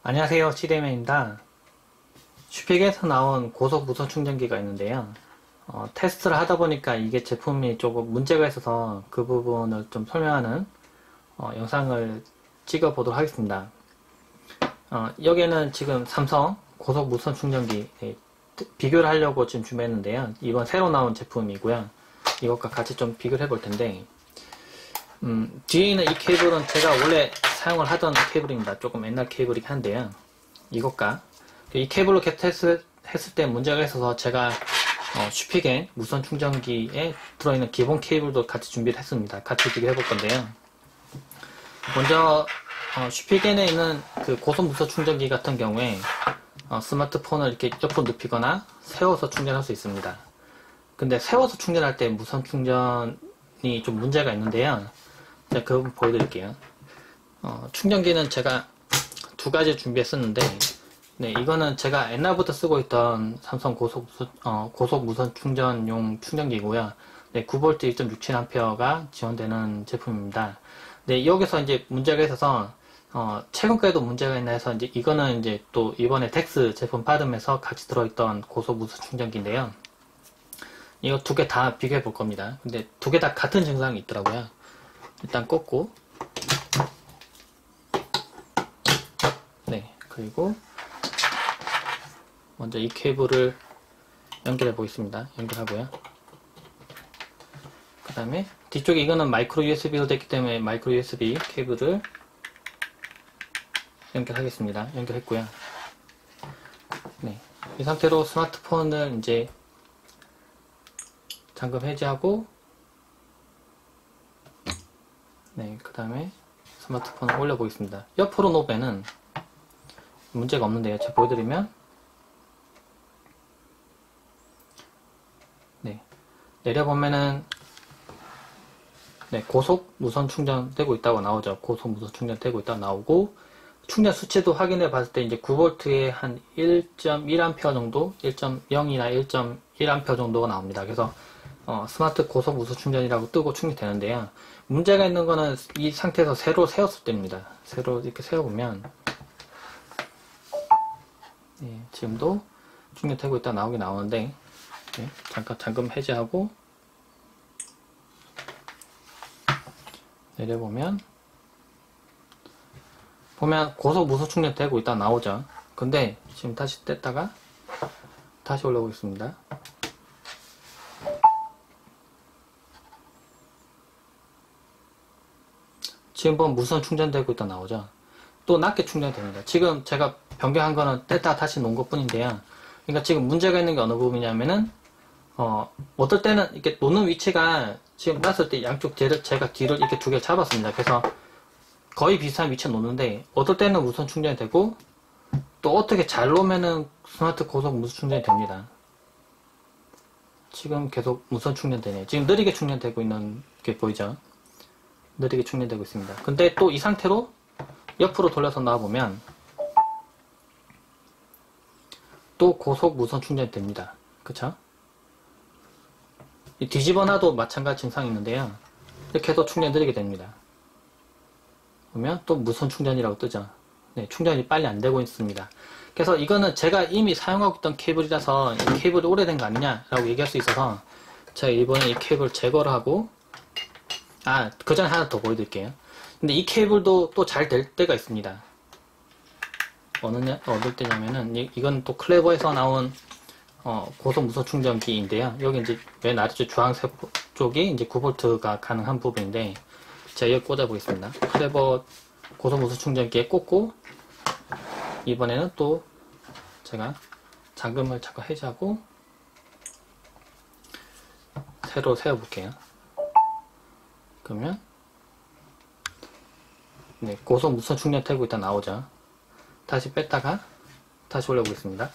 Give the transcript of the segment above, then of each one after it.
안녕하세요, CDM입니다. 슈픽에서 나온 고속 무선 충전기가 있는데요. 테스트를 하다 보니까 이게 제품이 조금 문제가 있어서 그 부분을 좀 설명하는 영상을 찍어 보도록 하겠습니다. 여기에는 지금 삼성 고속 무선 충전기 비교를 하려고 지금 준비했는데요. 이번 새로 나온 제품이고요. 이것과 같이 좀 비교를 해볼 텐데, 뒤에 있는 이 케이블은 제가 원래 사용을 하던 케이블입니다. 조금 옛날 케이블이긴 한데요. 이것과 이 케이블로 했을 때 문제가 있어서 제가 슈픽의 무선 충전기에 들어있는 기본 케이블도 같이 준비를 했습니다. 같이 비교해 볼 건데요. 먼저 슈픽엔에 있는 그 고속 무선 충전기 같은 경우에 스마트폰을 이렇게 옆으로 눕히거나 세워서 충전할 수 있습니다. 근데 세워서 충전할 때 무선 충전이 좀 문제가 있는데요. 제가 그 부분 보여드릴게요. 충전기는 제가 두 가지 준비했었는데, 네, 이거는 제가 옛날부터 쓰고 있던 삼성 고속 무선 충전용 충전기고요. 네, 9V 1.67A가 지원되는 제품입니다. 네, 여기서 이제 문제가 있어서, 최근까지도 문제가 있나 해서, 이제 이거는 이제 또 이번에 덱스 제품 받으면서 같이 들어있던 고속 무선 충전기인데요. 이거 두 개 다 비교해 볼 겁니다. 근데 두 개 다 같은 증상이 있더라고요. 일단 꽂고, 네, 그리고 먼저 이 케이블을 연결해 보겠습니다. 연결하고요. 그 다음에 뒤쪽에 이거는 마이크로 USB로 됐기 때문에 마이크로 USB 케이블을 연결하겠습니다. 연결했고요. 네, 이 상태로 스마트폰을 이제 잠금 해제하고, 네, 그 다음에 스마트폰을 올려 보겠습니다. 옆으로 놓으면은 문제가 없는데요. 제가 보여드리면, 네, 내려보면은, 네, 고속 무선 충전되고 있다고 나오죠. 고속 무선 충전되고 있다고 나오고, 충전 수치도 확인해 봤을 때 이제 9V에 한 1.1A 정도, 1.0이나 1.1A 정도가 나옵니다. 그래서 스마트 고속 무선 충전이라고 뜨고 충전되는데요. 문제가 있는 거는 이 상태에서 새로 세웠을 때입니다. 새로 이렇게 세워보면, 네, 지금도 충전되고 있다 나오긴 나오는데, 네, 잠깐 잠금 해제하고 내려보면 고속 무선 충전되고 있다 나오죠. 근데 지금 다시 뗐다가 다시 올려보겠습니다. 지금 보면 무선 충전되고 있다 나오죠. 또 낮게 충전됩니다. 지금 제가 변경한 거는 뗐다가 다시 놓은 것 뿐인데요. 그러니까 지금 문제가 있는 게 어느 부분이냐면은 어떨 때는 이렇게 놓는 위치가 지금 놨을 때 양쪽 제가 뒤를 이렇게 두 개 잡았습니다. 그래서 거의 비슷한 위치에 놓는데 어떨 때는 무선 충전이 되고 또 어떻게 잘 놓으면은 스마트 고속 무선 충전이 됩니다. 지금 계속 무선 충전되네요. 지금 느리게 충전되고 있는 게 보이죠? 느리게 충전되고 있습니다. 근데 또 이 상태로 옆으로 돌려서 놔보면 또 고속 무선 충전이 됩니다. 그쵸? 뒤집어 놔도 마찬가지 증상이 있는데요. 이렇게 해도 충전 느리게 됩니다. 보면 또 무선 충전이라고 뜨죠. 네, 충전이 빨리 안 되고 있습니다. 그래서 이거는 제가 이미 사용하고 있던 케이블이라서 이 케이블이 오래된 거 아니냐라고 얘기할 수 있어서 제가 이번에 이 케이블 제거를 하고, 그 전에 하나 더 보여드릴게요. 근데 이 케이블도 또 잘 될 때가 있습니다. 어느 때냐면은 이건 또 클레버에서 나온 고속 무선 충전기인데요. 여기 이제 맨 아래쪽 주황색 쪽이 이제 9V가 가능한 부분인데, 제가 여기 꽂아 보겠습니다. 클레버 고속 무선 충전기에 꽂고, 이번에는 또 제가 잠금을 잠깐 해제하고 새로 세워 볼게요. 그러면 네, 고속 무선 충전되고 있다 나오죠. 다시 뺐다가 다시 올려 보겠습니다.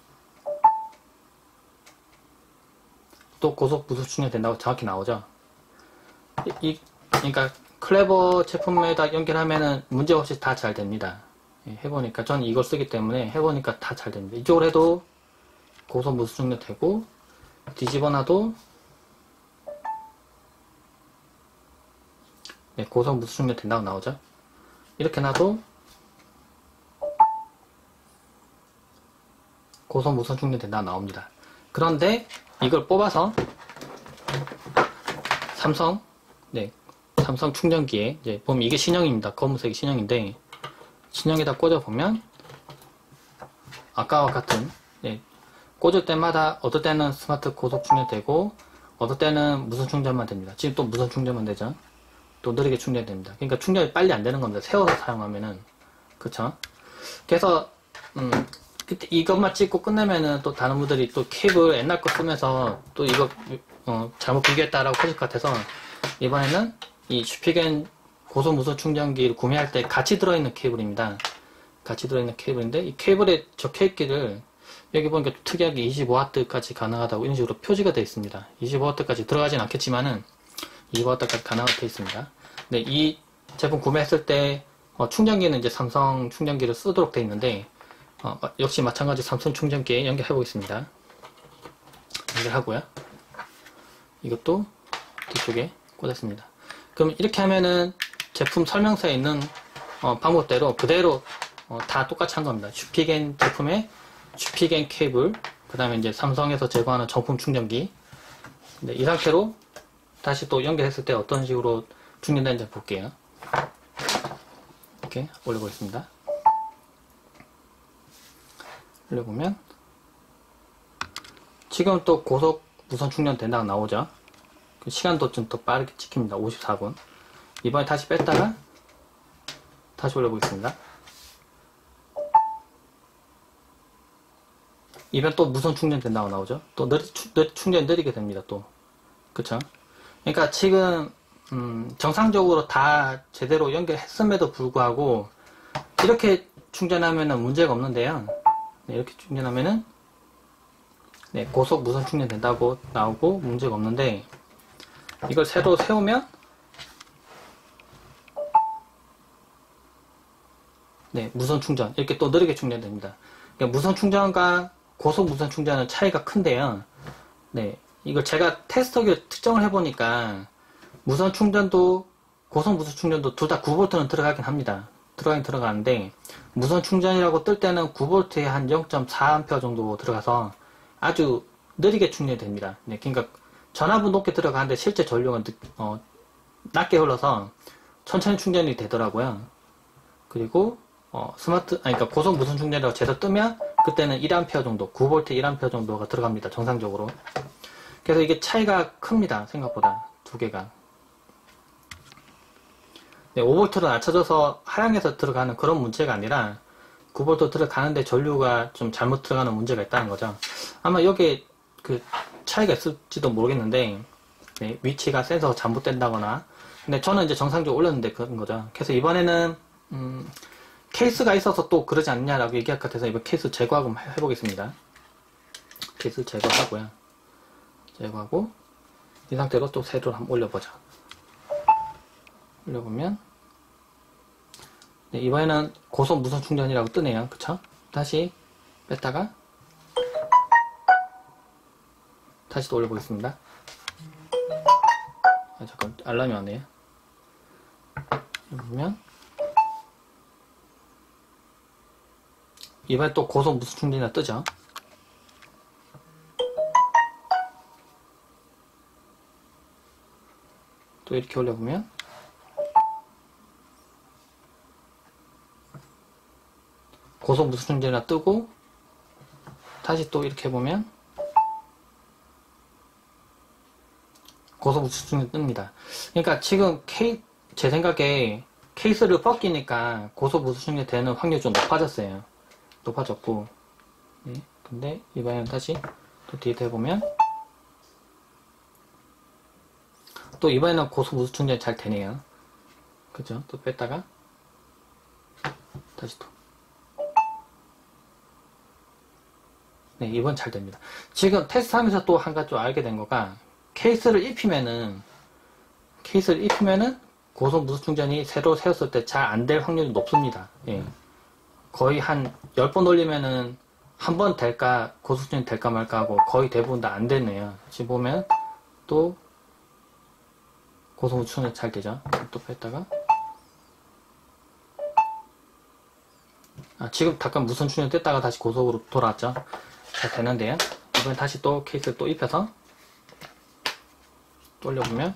또 고속 무선 충전된다고 정확히 나오죠. 그러니까 클레버 제품에다 연결하면은 문제없이 다 잘 됩니다. 해보니까 전 이걸 쓰기 때문에 해보니까 다 잘 됩니다. 이쪽으로 해도 고속 무선 충전되고, 뒤집어 놔도 네, 고속 무선 충전 된다고 나오죠. 이렇게 놔도 고속 무선 충전된다 나옵니다. 그런데 이걸 뽑아서 삼성 충전기에 이제 보면 이게 신형입니다. 검은색이 신형인데 신형에다 꽂아 보면 아까와 같은 꽂을 때마다 어떨 때는 스마트 고속 충전되고 어떨 때는 무선 충전만 됩니다. 지금 또 무선 충전만 되죠. 또 느리게 충전됩니다. 그러니까 충전이 빨리 안 되는 겁니다. 세워서 사용하면은. 그쵸? 그래서 그때 이것만 찍고 끝내면은 또 다른 분들이 또 케이블 옛날 거 쓰면서 또 이거 잘못 비교했다라고 하실 것 같아서 이번에는 이 슈피겐 고속 무선 충전기를 구매할 때 같이 들어있는 케이블입니다. 같이 들어있는 케이블인데 이 케이블에 적혀있기를 여기 보니까 특이하게 25W까지 가능하다고 이런 식으로 표시가 되어 있습니다. 25W까지 들어가진 않겠지만은 25W까지 가능하게 되어 있습니다. 근데 이 제품 구매했을 때 충전기는 이제 삼성 충전기를 쓰도록 되어 있는데 역시 마찬가지 삼성 충전기에 연결해 보겠습니다. 연결하고요. 이것도 뒤쪽에 꽂았습니다. 그럼 이렇게 하면은 제품 설명서에 있는 방법대로 그대로 다 똑같이 한 겁니다. 슈피겐 제품에 슈피겐 케이블, 그 다음에 이제 삼성에서 제공하는 정품 충전기. 이 상태로 다시 또 연결했을 때 어떤 식으로 충전되는지 볼게요. 이렇게 올려보겠습니다. 올려보면 지금 또 고속 무선 충전 된다고 나오죠. 시간도 좀 더 빠르게 찍힙니다. 54분. 이번에 다시 뺐다가 다시 올려보겠습니다. 이번 또 무선 충전 된다고 나오죠. 또 충전이 느리게 됩니다. 또 그쵸? 그러니까 지금 정상적으로 다 제대로 연결했음에도 불구하고 이렇게 충전하면은 문제가 없는데요. 이렇게 충전하면은 고속 무선 충전 된다고 나오고 문제가 없는데 이걸 새로 세우면 무선 충전 이렇게 또 느리게 충전됩니다. 그러니까 무선 충전과 고속 무선 충전은 차이가 큰데요. 이걸 제가 테스터기를 특정을 해보니까 무선 충전도 고속 무선 충전도 둘 다 9V는 들어가긴 합니다. 들어가긴 들어가는데 무선 충전이라고 뜰 때는 9V에 한 0.4A 정도 들어가서 아주 느리게 충전이 됩니다. 그러니까 전압은 높게 들어가는데 실제 전류가 낮게 흘러서 천천히 충전이 되더라고요. 그리고 그러니까 고속 무선 충전이라고 제대로 뜨면 그때는 1A 정도, 9V 1A 정도가 들어갑니다. 정상적으로. 그래서 이게 차이가 큽니다. 생각보다 두 개가. 5V로 낮춰져서 하향해서 들어가는 그런 문제가 아니라 9V 들어가는데 전류가 좀 잘못 들어가는 문제가 있다는 거죠. 아마 여기에 그 차이가 있을지도 모르겠는데 위치가 센서가 잘못된다거나 근데 저는 이제 정상적으로 올렸는데 그런 거죠. 그래서 이번에는 케이스가 있어서 또 그러지 않냐라고 얘기할 것 같아서 이번 케이스 제거하고 해보겠습니다. 케이스 제거하고요. 제거하고 이 상태로 또 새로 한번 올려보자. 올려보면 이번에는 고속 무선 충전이라고 뜨네요. 그쵸? 다시 뺐다가 다시 또 올려보겠습니다. 잠깐 알람이 왔네요. 보면 이번에 또 고속 무선 충전이라 뜨죠. 또 이렇게 올려보면 고속 무선 충전이라 뜨고 다시 또 이렇게 해보면 고속 무선 충전 뜹니다. 그러니까 지금 제 생각에 케이스를 벗기니까 고속 무선 충전 되는 확률이 좀 높아졌어요. 높아졌고 근데 이번에는 다시 또 디에이트 해보면 또 이번에는 고속 무선 충전이 잘 되네요. 그죠? 또 뺐다가 다시 또 이번 잘 됩니다. 지금 테스트 하면서 또 한 가지 좀 알게 된 거가 케이스를 입히면은 고속 무선 충전이 새로 세웠을 때 잘 안 될 확률이 높습니다. 거의 한 10번 돌리면은 한 번 될까 고속 충전이 될까 말까 하고 거의 대부분 다 안 되네요. 지금 보면 또 고속 무선 충전이 잘 되죠. 또 뺐다가 지금 잠깐 무선 충전 뗐다가 다시 고속으로 돌아왔죠. 잘 되는데요. 이번엔 다시 또 케이스를 또 입혀서 또 올려보면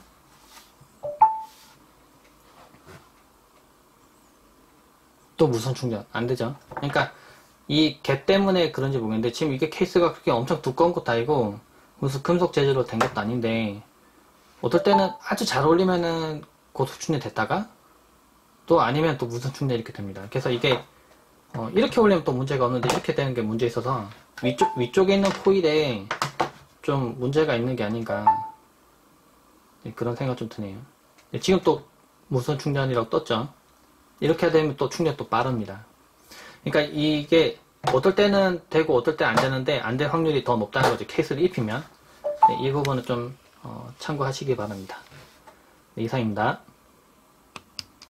또 무선 충전 안 되죠. 그러니까 이 갭 때문에 그런지 모르겠는데 지금 이게 케이스가 그렇게 엄청 두꺼운 것도 아니고 무슨 금속 재질로 된 것도 아닌데 어떨 때는 아주 잘 어울리면은 고속 충전 됐다가 또 아니면 또 무선 충전 이렇게 됩니다. 그래서 이게 이렇게 올리면 또 문제가 없는데 이렇게 되는 게 문제 있어서 위쪽에 있는 코일에 좀 문제가 있는 게 아닌가 그런 생각 좀 드네요. 지금 또 무선 충전이라고 떴죠. 이렇게 되면 또 충전 또 빠릅니다. 그러니까 이게 어떨 때는 되고 어떨 때 안 되는데 안 될 확률이 더 높다는 거죠. 케이스를 입히면. 이 부분은 좀 참고하시기 바랍니다. 네, 이상입니다.